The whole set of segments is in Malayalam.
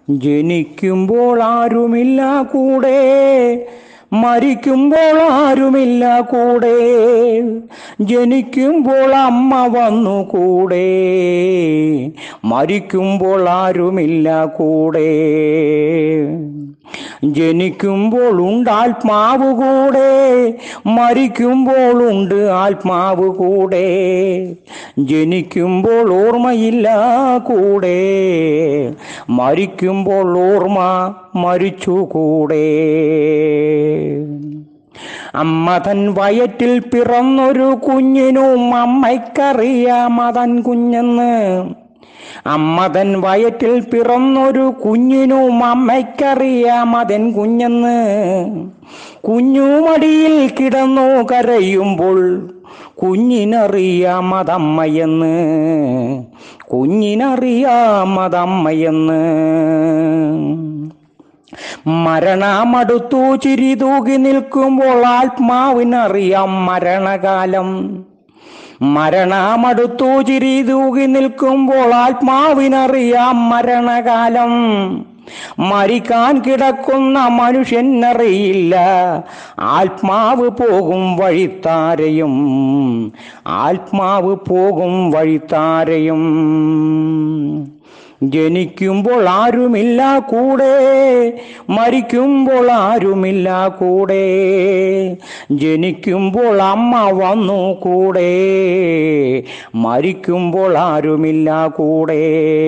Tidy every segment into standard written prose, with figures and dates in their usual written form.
ജനിക്കുമ്പോൾ ആരുമില്ല കൂടെ, മരിക്കുമ്പോൾ ആരുമില്ല കൂടെ. ജനിക്കുമ്പോൾ അമ്മ വന്നു കൂടെ, മരിക്കുമ്പോൾ ആരുമില്ല കൂടെ. ജനിക്കുമ്പോൾ ഉണ്ട് ആത്മാവ് കൂടെ, മരിക്കുമ്പോൾ ഉണ്ട് ആത്മാവ് കൂടെ. ജനിക്കുമ്പോൾ ഓർമ്മയില്ല കൂടെ, മരിക്കുമ്പോൾ ഓർമ്മ മരിച്ചു കൂടെ. അമ്മ തൻ വയറ്റിൽ പിറന്നൊരു കുഞ്ഞിനും അമ്മയ്ക്കറിയാം അതൻ കുഞ്ഞെന്ന്. അമ്മ തൻ വയറ്റിൽ പിറന്നൊരു കുഞ്ഞിനും അമ്മയ്ക്കറിയാം അതൻ കുഞ്ഞെന്ന്. കുഞ്ഞു മടിയിൽ കിടന്നു കരയുമ്പോൾ കുഞ്ഞിനറിയാം അതമ്മയെന്ന്. കുഞ്ഞിനറിയാം അതമ്മയെന്ന്. മരണമടുത്തു ചിരി തൂകി നിൽക്കുമ്പോൾ ആത്മാവിനറിയാം മരണകാലം. മരണമടുത്തു ചിരി തൂകി നിൽക്കുമ്പോൾ ആത്മാവിനറിയാം മരണകാലം. മരിക്കാൻ കിടക്കുന്ന മനുഷ്യനറിയില്ല ആത്മാവ് പോകും വഴിത്താരയും. ആത്മാവ് പോകും വഴിത്താരയും. ജനിക്കുമ്പോൾ ആരുമില്ല കൂടെ, മരിക്കുമ്പോൾ ആരുമില്ല കൂടെ. ജനിക്കുമ്പോൾ അമ്മ വന്നു കൂടെ, മരിക്കുമ്പോൾ ആരുമില്ല കൂടെ.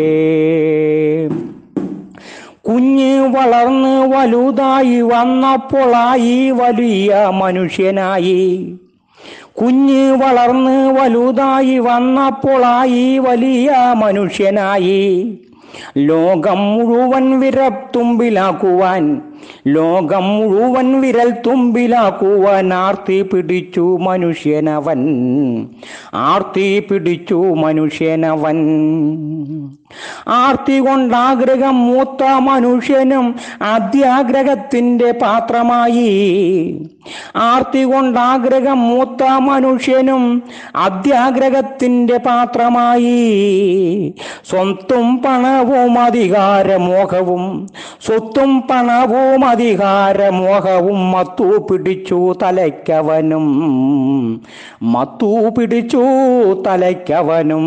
കുഞ്ഞ് വളർന്ന് വലുതായി വന്നപ്പോളായി വലിയ മനുഷ്യനായി. കുഞ്ഞ് വളർന്ന് വലുതായി വന്നപ്പോളായി വലിയ മനുഷ്യനായി. ലോകം മുഴുവൻ വിരൽത്തുമ്പിലാക്കുവാൻ, ലോകം മുഴുവൻ വിരൽ തുമ്പിലാക്കുവാൻ ആർത്തി പിടിച്ചു മനുഷ്യനവൻ. ആർത്തി പിടിച്ചു മനുഷ്യനവൻ. ആർത്തി കൊണ്ടാഗ്രഹം മൂത്ത മനുഷ്യനും അത്യാഗ്രഹത്തിന്റെ പാത്രമായി. ആർത്തി കൊണ്ടാഗ്രഹം മൂത്ത മനുഷ്യനും അത്യാഗ്രഹത്തിന്റെ പാത്രമായി. സ്വത്തും പണവും അധികാരമോഹവും, സ്വത്തും പണവും അധികാരമോഹവും മത്തു പിടിച്ചു തലയ്ക്കവനും. മത്തു പിടിച്ചു തലയ്ക്കവനും.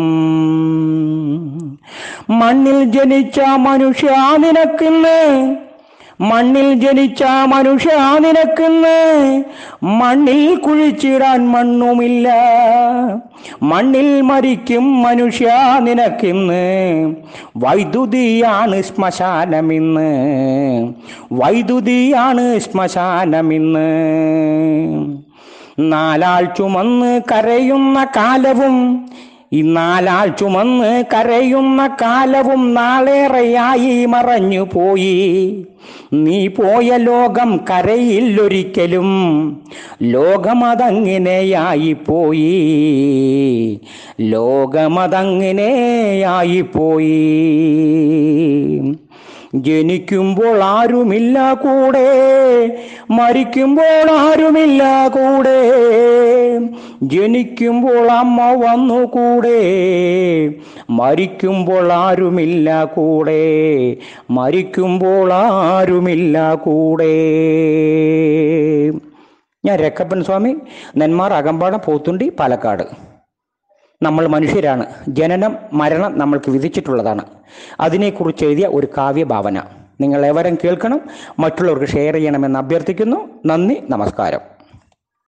മണ്ണിൽ ജനിച്ച മനുഷ്യ നിനക്കിന്ന്, മണ്ണിൽ ജനിച്ച മനുഷ്യ നിനക്കിന്ന് മണ്ണിൽ കുഴിച്ചിടാൻ മണ്ണുമില്ല. മണ്ണിൽ മരിക്കും മനുഷ്യ നിനക്കിന്ന് വൈദ്യുതിയാണ് ശ്മശാനമിന്ന്. വൈദ്യുതിയാണ് ശ്മശാനമിന്ന്. നാലാൾ ചുമന്ന് കരയുന്ന കാലവും, ഈ നാലാൾ ചുമന്ന് കരയുന്ന കാലവും നാളേറെയായി മറഞ്ഞു പോയി. നീ പോയ ലോകം കരയില്ലൊരിക്കലും. ലോകമതങ്ങിനെയായിപ്പോയി. ലോകമതങ്ങിനെയായിപ്പോയി. ജനിക്കുമ്പോൾ ആരുമില്ല കൂടെ, മരിക്കുമ്പോൾ ആരുമില്ല കൂടെ. ജനിക്കുമ്പോൾ അമ്മ വന്നു കൂടെ, മരിക്കുമ്പോൾ ആരുമില്ല കൂടെ. മരിക്കുമ്പോൾ ആരുമില്ല കൂടെ. ഞാൻ രക്കപ്പൻ സ്വാമി, നെന്മാർ അകമ്പാടം പോത്തുണ്ടി പാലക്കാട്. നമ്മൾ മനുഷ്യരാണ്. ജനനം മരണം നമ്മൾക്ക് വിധിച്ചിട്ടുള്ളതാണ്. അതിനെക്കുറിച്ച് എഴുതിയ ഒരു കാവ്യഭാവന നിങ്ങൾ ഏവരും കേൾക്കണം. മറ്റുള്ളവർക്ക് ഷെയർ ചെയ്യണമെന്ന് അഭ്യർത്ഥിക്കുന്നു. നന്ദി, നമസ്കാരം.